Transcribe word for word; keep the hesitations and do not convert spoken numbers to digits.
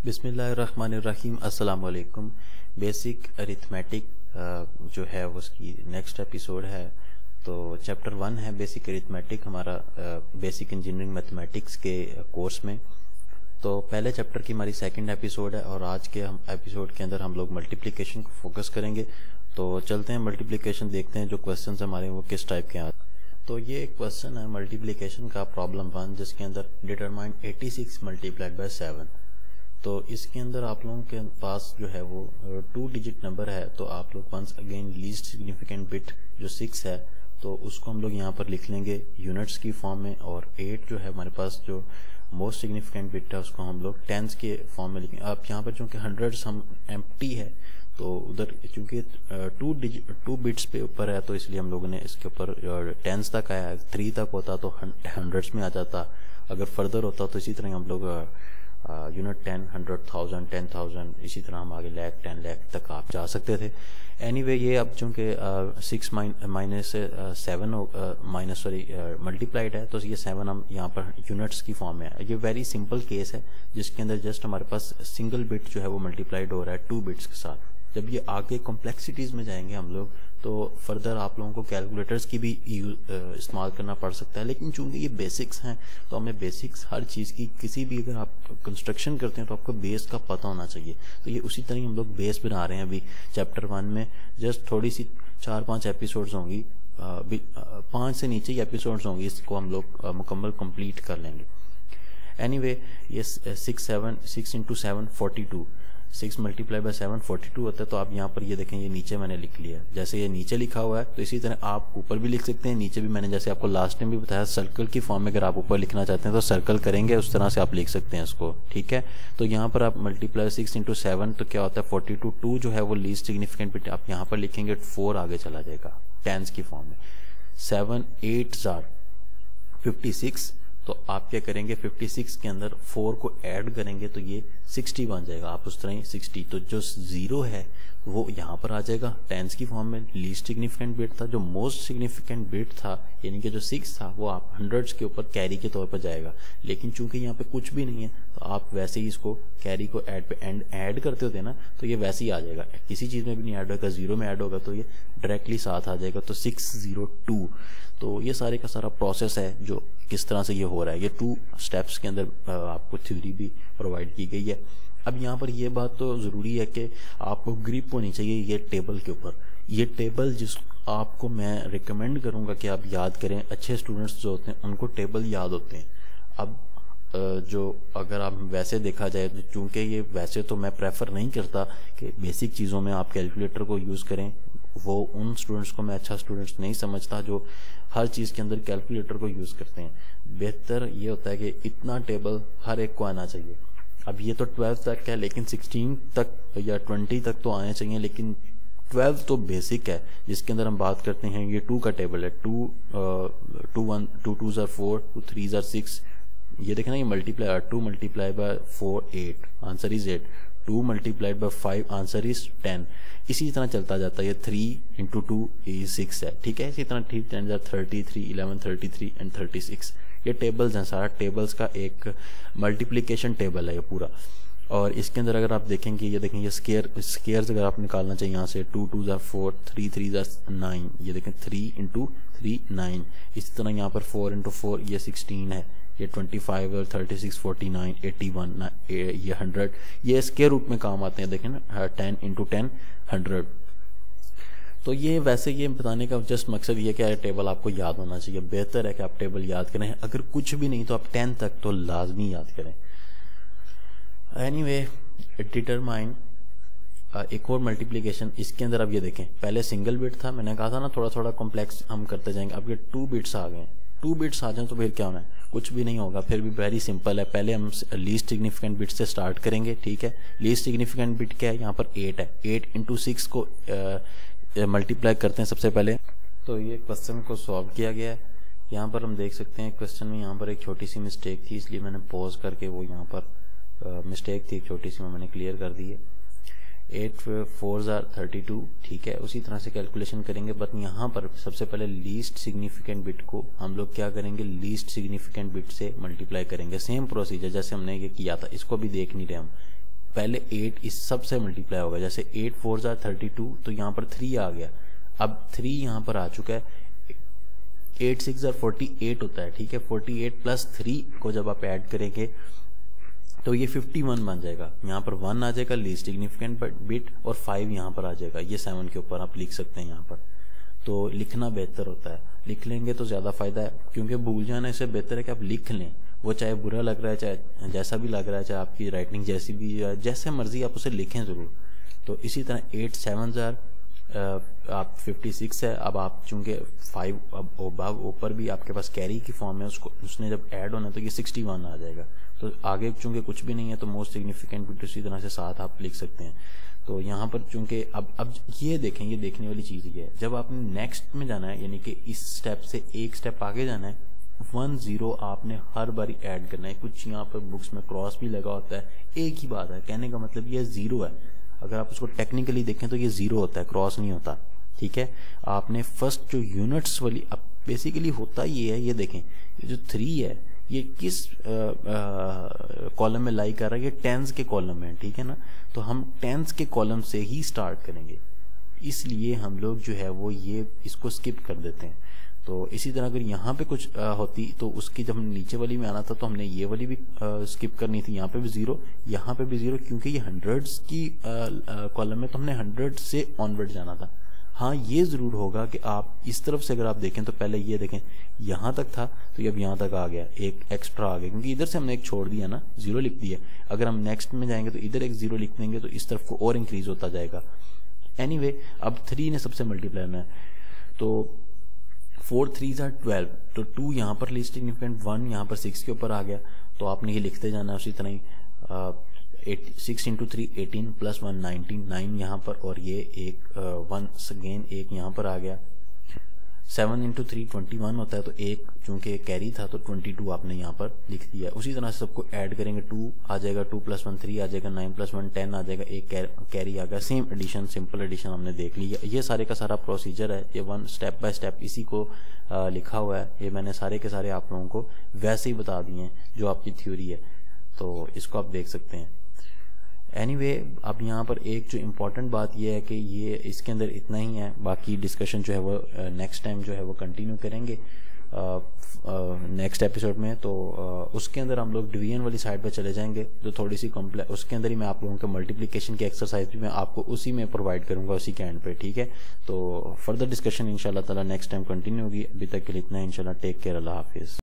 बिस्मिल्लाहिर्रहमानिर्रहीम अस्सलाम वालेकुम। बेसिक अरिथमेटिक जो है उसकी नेक्स्ट एपिसोड है। तो चैप्टर वन है बेसिक अरिथमेटिक हमारा बेसिक इंजीनियरिंग मैथमेटिक्स के कोर्स में। तो पहले चैप्टर की हमारी सेकंड एपिसोड है और आज के हम एपिसोड के अंदर हम लोग मल्टीप्लिकेशन को फोकस करेंगे। तो चलते हैं मल्टीप्लिकेशन देखते हैं जो क्वेश्चन हमारे वो किस टाइप के हैं। तो ये एक क्वेश्चन है मल्टीप्लिकेशन का प्रॉब्लम वन, जिसके अंदर determine eighty six multiplied by seven. तो इसके अंदर आप लोगों के पास जो है वो टू डिजिट नंबर है। तो आप लोग once again least significant bit जो सिक्स है तो उसको हम लोग यहाँ पर लिख लेंगे यूनिट्स की फॉर्म में, और एट जो है हमारे पास जो मोस्ट सिग्निफिकेंट बिट है उसको हम लोग टेंस के फॉर्म में लिखेंगे। अब यहाँ पर चूंकि हंड्रेड्स हम एम्प्टी है तो उधर चूंकि टू डिजिट टू बिट्स पे ऊपर है तो इसलिए हम लोगों ने इसके ऊपर टेंस तक आया। थ्री तक होता तो हंड्रेड्स में आ जाता, अगर फर्दर होता तो इसी तरह हम लोग unit ten hundred thousand ten thousand इसी तरह हम आगे लैख टेन लैख तक आप जा सकते थे। एनीवे ये अब चूंकि six minus seven minus sorry multiplied है तो ये सेवन हम यहाँ पर यूनिट्स की फॉर्म में है। ये वेरी सिंपल केस है जिसके अंदर जस्ट हमारे पास सिंगल बिट जो है वो मल्टीप्लाइड हो रहा है टू बिट्स के साथ। जब ये आगे कॉम्प्लेक्सिटीज में जाएंगे हम लोग तो फर्दर आप लोगों को कैलकुलेटर्स की भी इस्तेमाल करना पड़ सकता है, लेकिन चूंकि ये बेसिक्स हैं तो हमें बेसिक्स हर चीज़ की किसी भी अगर आप कंस्ट्रक्शन करते हैं तो आपको बेस का पता होना चाहिए। तो ये उसी तरह हम लोग बेस बना रहे हैं अभी चैप्टर वन में। जस्ट थोड़ी सी चार पांच एपिसोड्स होंगी, पाँच से नीचे ही एपिसोड्स होंगी, इसको हम लोग मुकम्मल कंप्लीट कर लेंगे। एनीवे ये six seven six into seven forty two six multiply by seven forty two होता है। तो आप यहाँ पर ये देखें ये नीचे मैंने लिख लिया है, जैसे ये नीचे लिखा हुआ है तो इसी तरह आप ऊपर भी लिख सकते हैं, नीचे भी। मैंने जैसे आपको लास्ट टाइम भी बताया सर्कल की फॉर्म में अगर आप ऊपर लिखना चाहते हैं तो सर्कल करेंगे, उस तरह से आप लिख सकते हैं इसको, ठीक है। तो यहाँ पर आप मल्टीप्लाई सिक्स इंटू सेवन तो क्या होता है फोर्टी टू। टू जो है वो लीस्ट सिग्निफिकेंट बिट आप यहाँ पर लिखेंगे, फोर आगे चला जाएगा टेंस की फॉर्म में। सेवन एट जार फिफ्टी सिक्स, तो आप क्या करेंगे फिफ्टी सिक्स के अंदर फोर को ऐड करेंगे तो ये सिक्सटी बन जाएगा, आप उस तरह सिक्सटी। तो जो जीरो है वो यहाँ पर आ जाएगा टेंस की फॉर्म में। लीस्ट सिग्निफिकेंट बिट था, जो मोस्ट सिग्निफिकेंट बिट था यानी कि जो सिक्स था वो आप हंड्रेड्स के ऊपर कैरी के तौर पर जाएगा। लेकिन चूंकि यहाँ पे कुछ भी नहीं है तो आप वैसे ही इसको कैरी को ऐड पे एंड ऐड करते होते हैं ना तो ये वैसे ही आ जाएगा, किसी चीज में भी नहीं ऐड होगा, जीरो में ऐड होगा तो ये डायरेक्टली साथ आ जाएगा। तो सिक्स जीरो टू। तो ये सारे का सारा प्रोसेस है जो किस तरह से ये हो रहा है। ये टू स्टेप्स के अंदर आपको थ्योरी भी प्रोवाइड की गई है। अब यहाँ पर ये बात तो ज़रूरी है कि आपको ग्रिप होनी चाहिए ये टेबल के ऊपर। ये टेबल जिस आपको मैं रिकमेंड करूँगा कि आप याद करें, अच्छे स्टूडेंट्स जो होते हैं उनको टेबल याद होते हैं। अब जो अगर आप वैसे देखा जाए तो चूँकि ये वैसे तो मैं प्रेफर नहीं करता कि बेसिक चीज़ों में आप कैलकुलेटर को यूज़ करें, वो उन स्टूडेंट्स को मैं अच्छा स्टूडेंट्स नहीं समझता जो हर चीज़ के अंदर कैलकुलेटर को यूज़ करते हैं। बेहतर ये होता है कि इतना टेबल हर एक को आना चाहिए। अब ये तो ट्वेल्व तक है, लेकिन सिक्सटीन तक या ट्वेंटी तक तो आने चाहिए, लेकिन ट्वेल्व तो बेसिक है जिसके अंदर हम बात करते हैं। ये टू का टेबल है, two two one two two ज़ार फोर, टू थ्री ज़ार सिक्स। ये देखें ना ये multiply, two multiply by four eight, answer is eight. Two multiplied by five, answer is ten. इसी तरह चलता जाता है। ये three into two is six है, ठीक है। इसी तरह ठीक टेन जार thirty three, eleven thirty three and thirty six. ये टेबल्स हैं, सारा टेबल्स का एक मल्टीप्लिकेशन टेबल है ये पूरा। और इसके अंदर अगर आप देखेंगे ये देखें ये स्केयर स्केयर्स अगर आप निकालना चाहिए यहाँ से, टू टू जार फोर, थ्री थ्री जार नाइन। ये देखें थ्री इंटू थ्री नाइन। इसी तरह यहाँ पर फोर इंटू फोर ये सिक्सटीन है, ये ट्वेंटी फाइव और thirty six forty nine eighty one, ये हंड्रेड। ये स्केयर रूट में काम आते हैं, देखें ना टेन इंटू टेन हंड्रेड। तो ये वैसे ये बताने का जस्ट मकसद ये क्या है, टेबल आपको याद होना चाहिए। बेहतर है कि आप टेबल याद करें, अगर कुछ भी नहीं तो आप टेन तक तो लाजमी याद करें। एनीवे डिटरमाइन एक और मल्टीप्लिकेशन। इसके अंदर अब ये देखें पहले सिंगल बिट था, मैंने कहा था ना थोड़ा थोड़ा कॉम्प्लेक्स हम करते जाएंगे। अब ये टू बिट्स आ गए, टू बिट्स आ जाएं तो फिर क्या होना है, कुछ भी नहीं होगा, फिर भी वेरी सिंपल है। पहले हम लीस्ट सिग्निफिकेंट बिट से स्टार्ट करेंगे, ठीक है। लीस्ट सिग्निफिकेंट बिट क्या है, यहाँ पर एट है। एट इंटू सिक्स को मल्टीप्लाई करते हैं सबसे पहले। तो ये क्वेश्चन को सॉल्व किया गया है। यहाँ पर हम देख सकते हैं क्वेश्चन में यहाँ पर एक छोटी सी मिस्टेक थी, इसलिए मैंने पॉज करके वो यहाँ पर मिस्टेक थी एक छोटी सी, वो मैंने क्लियर कर दी है। एट फोर जार थर्टी टू, ठीक है। उसी तरह से कैलकुलेशन करेंगे, बट यहाँ पर सबसे पहले लीस्ट सिग्निफिकेंट बिट को हम लोग क्या करेंगे, लीस्ट सिग्निफिकेंट बिट से मल्टीप्लाई करेंगे। सेम प्रोसीजर जैसे हमने ये किया था, इसको भी देख नहीं रहे हम। पहले एट इस सबसे मल्टीप्लाई होगा, जैसे एट फोर जार थर्टी टू, तो यहाँ पर थ्री आ गया, अब थ्री यहाँ पर आ चुका है, एट सिक्स जार फोर्टी एट होता है, ठीक है, फोर्टी एट प्लस थ्री को जब आप ऐड करेंगे तो ये फिफ्टी वन बन जाएगा, यहाँ पर वन आ जाएगा लीस्ट सिग्निफिकेंट बिट, और फाइव यहाँ पर आ जाएगा, ये सेवन के ऊपर आप लिख सकते हैं यहाँ पर। तो लिखना बेहतर होता है, लिख लेंगे तो ज़्यादा फायदा है, क्योंकि भूल जाने से बेहतर है कि आप लिख लें, वो चाहे बुरा लग रहा है चाहे जैसा भी लग रहा है, चाहे आपकी राइटिंग जैसी भी जैसे मर्जी आप उसे लिखें ज़रूर। तो इसी तरह एट सेवन जार आप फिफ्टी सिक्स है, अब आप चूंकि फाइव अब ऊपर भी आपके पास कैरी की फॉर्म है, उसको उसने जब ऐड होना तो ये सिक्सटी वन आ जाएगा। तो आगे चूंकि कुछ भी नहीं है तो मोस्ट सिग्निफिकेंट बिट इसी तरह से साथ आप लिख सकते हैं। तो यहाँ पर चूंकि अब अब ये देखें, ये देखने वाली चीज़ ये है, जब आपने नेक्स्ट में जाना है यानी कि इस स्टेप से एक स्टेप आगे जाना है, वन जीरो आपने हर बारी ऐड करना है। कुछ यहाँ पर बुक्स में क्रॉस भी लगा होता है, एक ही बात है, कहने का मतलब ये जीरो है, अगर आप उसको टेक्निकली देखें तो ये जीरो होता है, क्रॉस नहीं होता, ठीक है। आपने फर्स्ट जो यूनिट्स वाली, अब बेसिकली होता ये है, ये देखें ये जो थ्री है ये किस कॉलम में लाई कर रहा है, ये टेंस के कॉलम में, ठीक है ना। तो हम टेंस के कॉलम से ही स्टार्ट करेंगे, इसलिए हम लोग जो है वो ये इसको स्किप कर देते हैं। तो इसी तरह अगर यहाँ पे कुछ आ, होती तो उसकी जब नीचे वाली में आना था तो हमने ये वाली भी आ, स्किप करनी थी, यहाँ पे भी जीरो, यहाँ पे भी जीरो, क्योंकि ये हंड्रेड्स की कॉलम में तो हमने हंड्रेड से ऑनवर्ड जाना था। हाँ ये ज़रूर होगा कि आप इस तरफ से अगर आप देखें तो पहले ये देखें यहाँ तक था तो ये अब यहाँ तक आ गया, एक एक्स्ट्रा आ गया, क्योंकि इधर से हमने एक छोड़ दिया ना, जीरो लिख दिया। अगर हम नेक्स्ट में जाएंगे तो इधर एक जीरो लिख देंगे तो इस तरफ को और इंक्रीज होता जाएगा। एनीवे anyway, अब थ्री ने सबसे मल्टीप्लाई होना है, तो फोर थ्री जार ट्वेल्व, तो टू यहाँ पर लीस्ट सिग्निफिकेंट, वन यहाँ पर सिक्स के ऊपर आ गया, तो आपने ये लिखते जाना है उसी तरह ही। Eight six into three eighteen plus one nineteen, nine यहाँ पर, और ये एक वन अगेन एक यहाँ पर आ गया। Seven into three twenty one होता है, तो एक चूंकि कैरी था तो ट्वेंटी टू आपने यहाँ पर लिख दिया। उसी तरह से सबको ऐड करेंगे, टू आ जाएगा, टू प्लस वन थ्री आ जाएगा, नाइन प्लस वन टेन आ जाएगा, एक कैरी आ गया। सेम एडिशन, सिंपल एडिशन हमने देख लिया। ये सारे का सारा प्रोसीजर है, ये वन स्टेप बाय स्टेप इसी को आ, लिखा हुआ है। ये मैंने सारे के सारे आप लोगों को वैसे ही बता दिए हैं जो आपकी थ्योरी है, तो इसको आप देख सकते हैं। एनीवे anyway, अब यहाँ पर एक जो इम्पोर्टेंट बात ये है कि ये इसके अंदर इतना ही है, बाकी डिस्कशन जो है वो नेक्स्ट टाइम जो है वो कंटिन्यू करेंगे नेक्स्ट एपिसोड में। तो uh, उसके अंदर हम लोग डिवीजन वाली साइड पे चले जाएंगे, जो थोड़ी सी कॉम्प्लेक्स, उसके अंदर ही मैं आप लोगों के मल्टीप्लिकेशन की एक्सरसाइज भी मैं आपको उसी में प्रोवाइड करूंगा, उसी के एंड पे, ठीक है। तो फर्दर डिस्कशन इंशाल्लाह ताला नेक्स्ट टाइम कंटिन्यू होगी। अभी तक के लिए इतना, इंशाल्लाह। टेक केयर, अल्लाह हाफिज़।